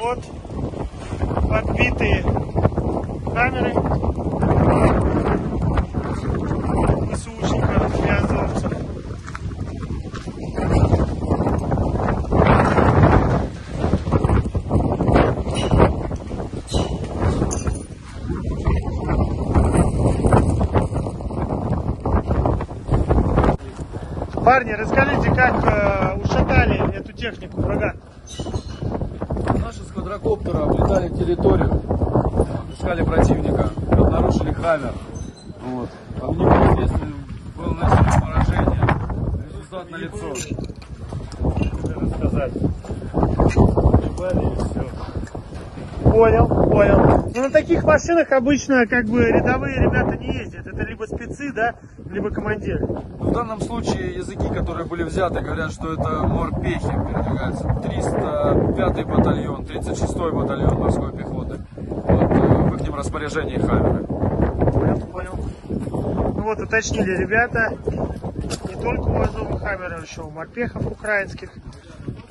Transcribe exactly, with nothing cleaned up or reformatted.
Вот подбитые камеры ВСУшников и азовцев. Парни, расскажите, как э, ушатали эту технику врага? Наши с квадрокоптера облетали территорию, искали противника, обнаружили хаммер. Вот. По непосредственно было нанесено поражение, результат на лицо. Рассказать. Понял, понял. Ну, на таких машинах обычно как бы рядовые ребята не ездят. Это либо спецы, да, либо командиры. В данном случае языки, которые были взяты, говорят, что это морпехи передвигаются. триста пятый батальон, тридцать шестой батальон морской пехоты. Вот, в их распоряжении хаммеры. Понял, понял. Ну вот, уточнили ребята, не только у Азова хаммеров, еще у морпехов украинских.